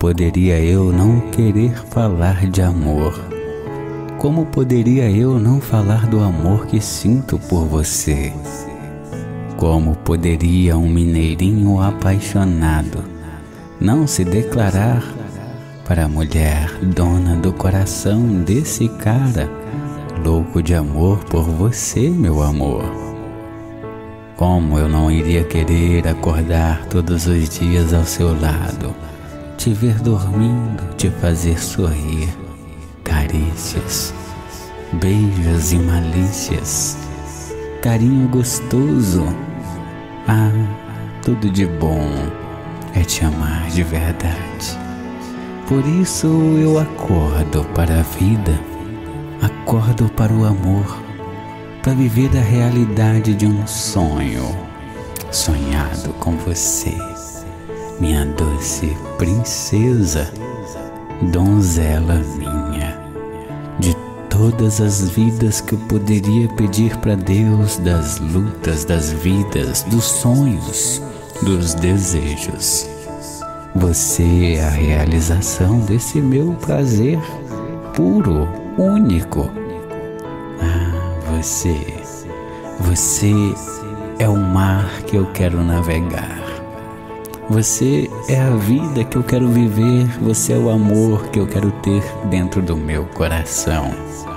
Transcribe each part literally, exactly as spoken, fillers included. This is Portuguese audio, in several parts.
poderia eu não querer falar de amor? Como poderia eu não falar do amor que sinto por você? Como poderia um mineirinho apaixonado não se declarar para a mulher dona do coração desse cara, louco de amor por você, meu amor? Como eu não iria querer acordar todos os dias ao seu lado, te ver dormindo, te fazer sorrir, carícias, beijos e malícias, carinho gostoso. Ah, tudo de bom é te amar de verdade. Por isso eu acordo para a vida, acordo para o amor, para viver a realidade de um sonho sonhado com você, minha doce princesa, donzela minha. De todas as vidas que eu poderia pedir para Deus, das lutas, das vidas, dos sonhos, dos desejos, você é a realização desse meu prazer puro, único. Ah, você, você é o mar que eu quero navegar. Você é a vida que eu quero viver. Você é o amor que eu quero ter dentro do meu coração.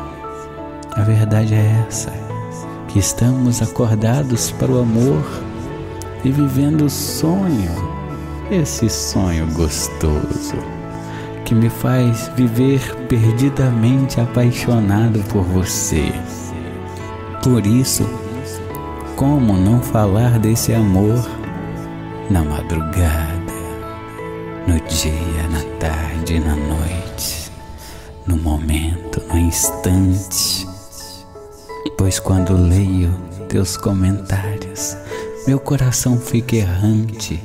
A verdade é essa, que estamos acordados para o amor e vivendo o sonho, esse sonho gostoso que me faz viver perdidamente apaixonado por você. Por isso, como não falar desse amor na madrugada, no dia, na tarde, na noite, no momento, no instante? Pois quando leio teus comentários, meu coração fica errante,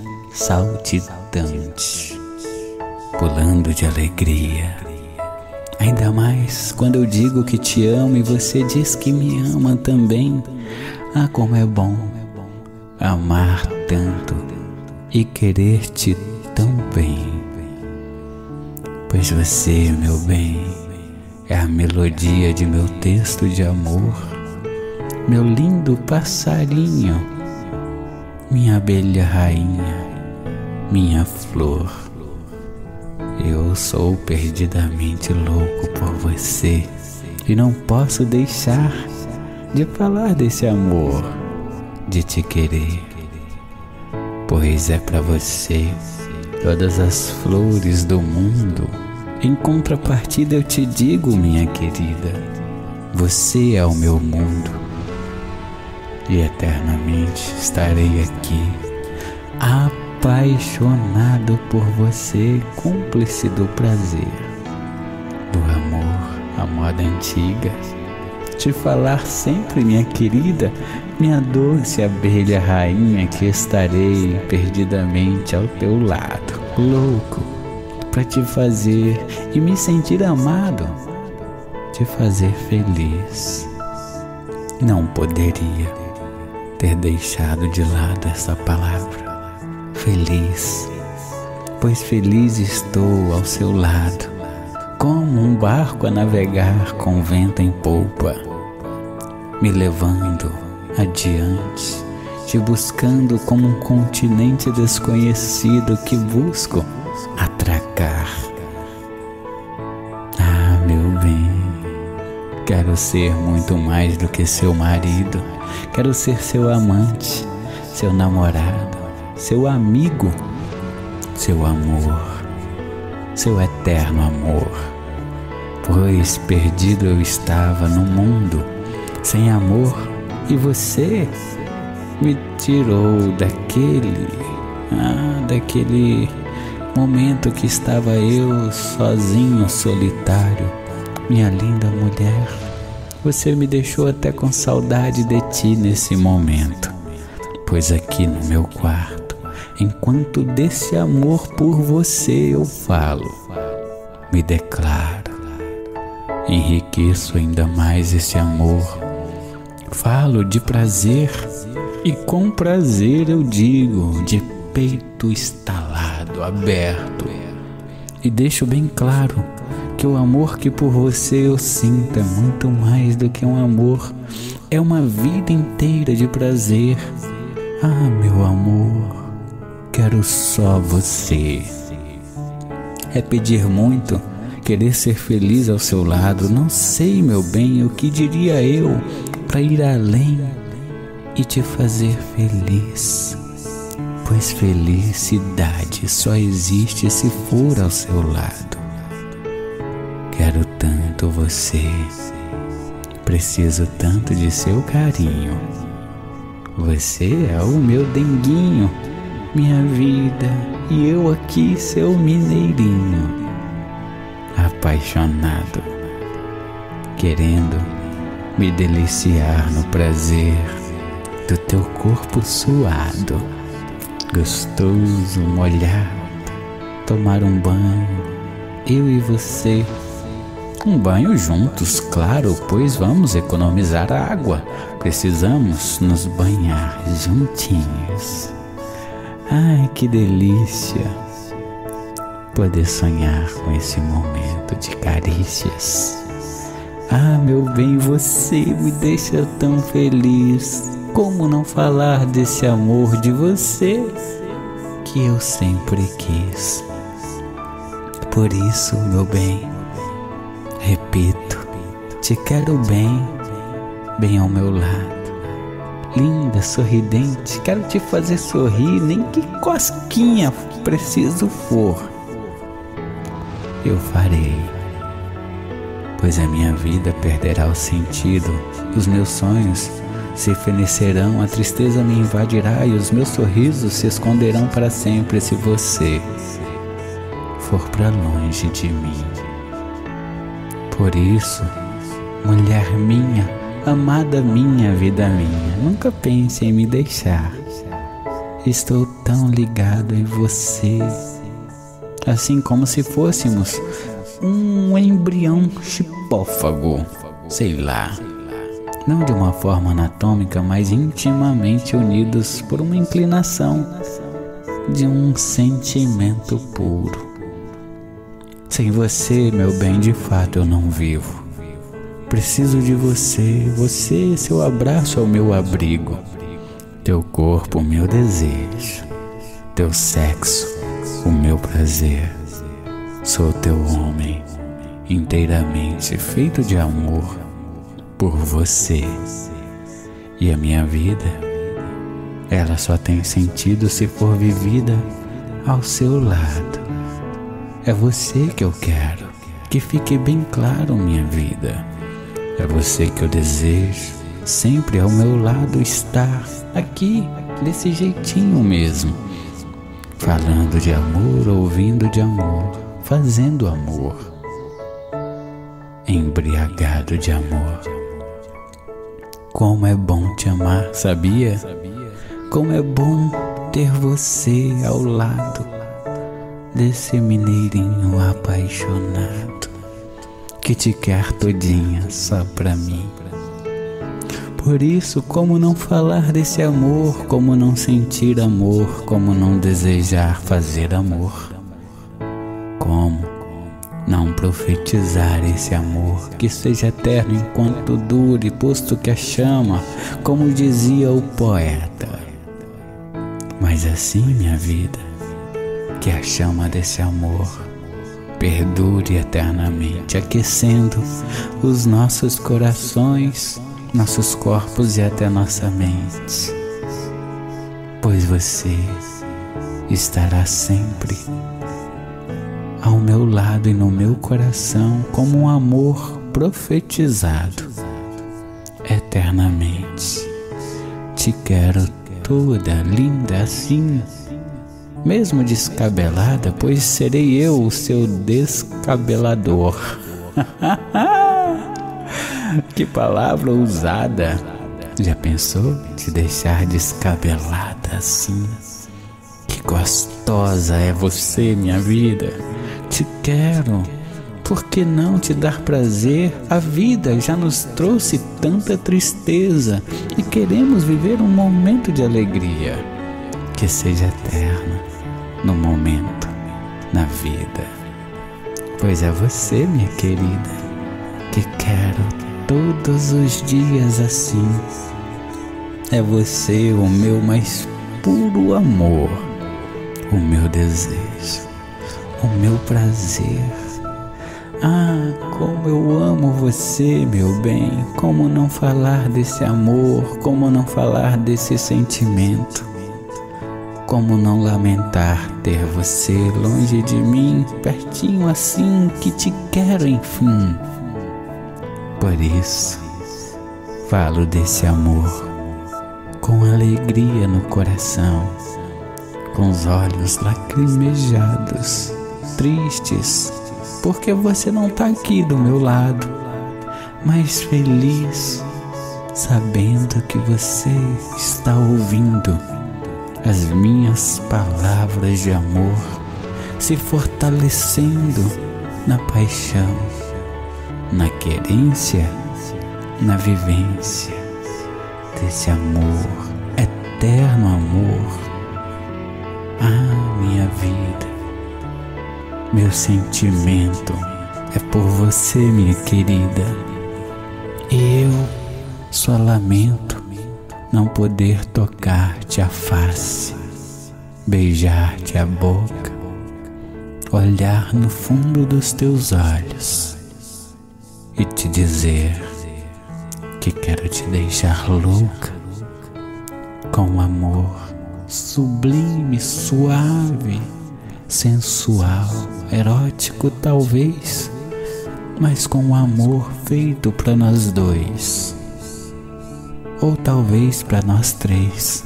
saltitante, pulando de alegria. Ainda mais quando eu digo que te amo e você diz que me ama também. Ah, como é bom amar tanto e querer-te tão bem. Pois você, meu bem, é a melodia de meu texto de amor, meu lindo passarinho, minha abelha rainha, minha flor. Eu sou perdidamente louco por você e não posso deixar de falar desse amor, de te querer, pois é para você todas as flores do mundo. Em contrapartida eu te digo, minha querida, você é o meu mundo e eternamente estarei aqui, apaixonado por você, cúmplice do prazer, do amor, a moda antiga. Te falar sempre, minha querida, minha doce abelha rainha, que estarei perdidamente ao teu lado, louco para te fazer e me sentir amado, te fazer feliz. Não poderia ter deixado de lado essa palavra, feliz, pois feliz estou ao seu lado, como um barco a navegar com vento em polpa, me levando adiante, te buscando como um continente desconhecido que busco atracar. Ah, meu bem, quero ser muito mais do que seu marido, quero ser seu amante, seu namorado, seu amigo, seu amor, seu eterno amor. Pois perdido eu estava no mundo sem amor e você me tirou daquele, ah, daquele momento que estava eu sozinho, solitário. Minha linda mulher, você me deixou até com saudade de ti nesse momento, pois aqui no meu quarto, enquanto desse amor por você eu falo, me declaro, enriqueço ainda mais esse amor, falo de prazer e com prazer eu digo, de peito estalado, aberto, E deixo bem claro que o amor que por você eu sinto é muito mais do que um amor. É uma vida inteira de prazer. Ah, meu amor, quero só você. É pedir muito, querer ser feliz ao seu lado. Não sei, meu bem, o que diria eu para ir além e te fazer feliz. Pois felicidade só existe se for ao seu lado. Quero tanto você, preciso tanto de seu carinho. Você é o meu denguinho, minha vida, e eu aqui seu mineirinho, apaixonado, querendo me deliciar no prazer do teu corpo suado, gostoso, molhado, tomar um banho, eu e você. Um banho juntos, claro, pois vamos economizar água. Precisamos nos banhar juntinhos. Ai, que delícia poder sonhar com esse momento de carícias. Ah, meu bem, você me deixa tão feliz. Como não falar desse amor de você que eu sempre quis? Por isso, meu bem, repito, te quero bem, bem ao meu lado. Linda, sorridente, quero te fazer sorrir, nem que cosquinha preciso for, eu farei. Pois a minha vida perderá o sentido, os meus sonhos se fenecerão, a tristeza me invadirá e os meus sorrisos se esconderão para sempre se você for para longe de mim. Por isso, mulher minha, amada minha, vida minha, nunca pense em me deixar. Estou tão ligado em você, assim como se fôssemos um embrião chipófago, sei lá. Não de uma forma anatômica, mas intimamente unidos por uma inclinação de um sentimento puro. Sem você, meu bem, de fato eu não vivo. Preciso de você, você, seu abraço é o meu abrigo, teu corpo, o meu desejo, teu sexo, o meu prazer. Sou teu homem, inteiramente feito de amor por você. E a minha vida, ela só tem sentido se for vivida ao seu lado. É você que eu quero, que fique bem claro, minha vida. É você que eu desejo, sempre ao meu lado estar, aqui, desse jeitinho mesmo. Falando de amor, ouvindo de amor, fazendo amor. Embriagado de amor. Como é bom te amar, sabia? Como é bom ter você ao lado desse mineirinho apaixonado que te quer todinha só pra mim. Por isso, como não falar desse amor, como não sentir amor, como não desejar fazer amor, como não profetizar esse amor que seja eterno enquanto dure, posto que a chama, como dizia o poeta. Mas assim, minha vida, que a chama desse amor perdure eternamente, aquecendo os nossos corações, nossos corpos e até nossa mente. Pois você estará sempre ao meu lado e no meu coração como um amor profetizado eternamente. Te quero toda linda assim, mesmo descabelada, pois serei eu o seu descabelador. Que palavra ousada! Já pensou te deixar descabelada assim? Que gostosa é você, minha vida! Te quero. Por que não te dar prazer? A vida já nos trouxe tanta tristeza e queremos viver um momento de alegria que seja eterno no momento, na vida. Pois é você, minha querida, que quero todos os dias assim. É você o meu mais puro amor, o meu desejo, o meu prazer. Ah, como eu amo você, meu bem. Como não falar desse amor, como não falar desse sentimento. Como não lamentar ter você longe de mim, pertinho assim que te quero enfim. Por isso, falo desse amor com alegria no coração, com os olhos lacrimejados, tristes, porque você não tá aqui do meu lado, mas feliz, sabendo que você está ouvindo as minhas palavras de amor, se fortalecendo na paixão, na querência, na vivência desse amor, eterno amor. Ah, minha vida, meu sentimento é por você, minha querida. Eu só lamento não poder tocar-te a face, beijar-te a boca, olhar no fundo dos teus olhos e te dizer que quero te deixar louca com amor sublime, suave, sensual, erótico talvez, mas com um amor feito para nós dois, ou talvez para nós três,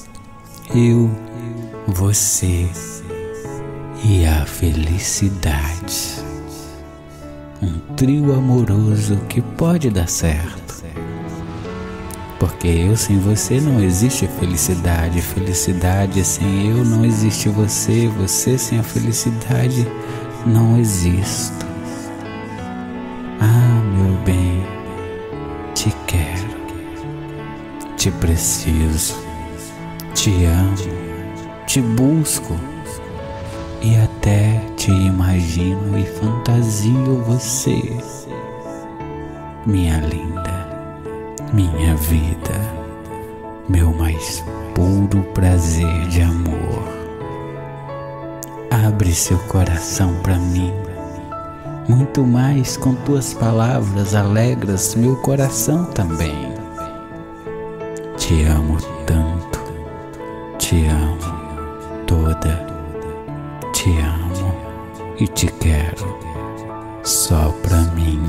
eu, você e a felicidade. Um trio amoroso que pode dar certo. Porque eu sem você não existe felicidade, felicidade sem eu não existe você, você sem a felicidade não existo. Ah, meu bem, te quero, te preciso, te amo, te busco e até te imagino e fantasio você, minha linda. Minha vida, meu mais puro prazer de amor. Abre seu coração para mim, muito mais com tuas palavras alegras meu coração também. Te amo tanto, te amo toda, te amo e te quero só pra mim.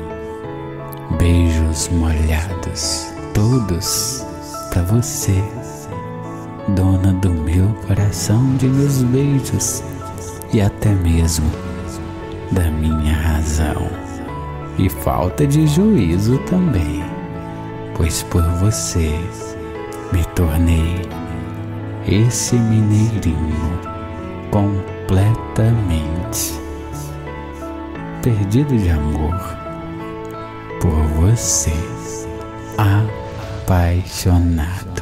Beijos molhados, todos pra você, dona do meu coração, de meus beijos e até mesmo da minha razão e falta de juízo também, pois por você me tornei esse mineirinho completamente perdido de amor por você, apaixonado.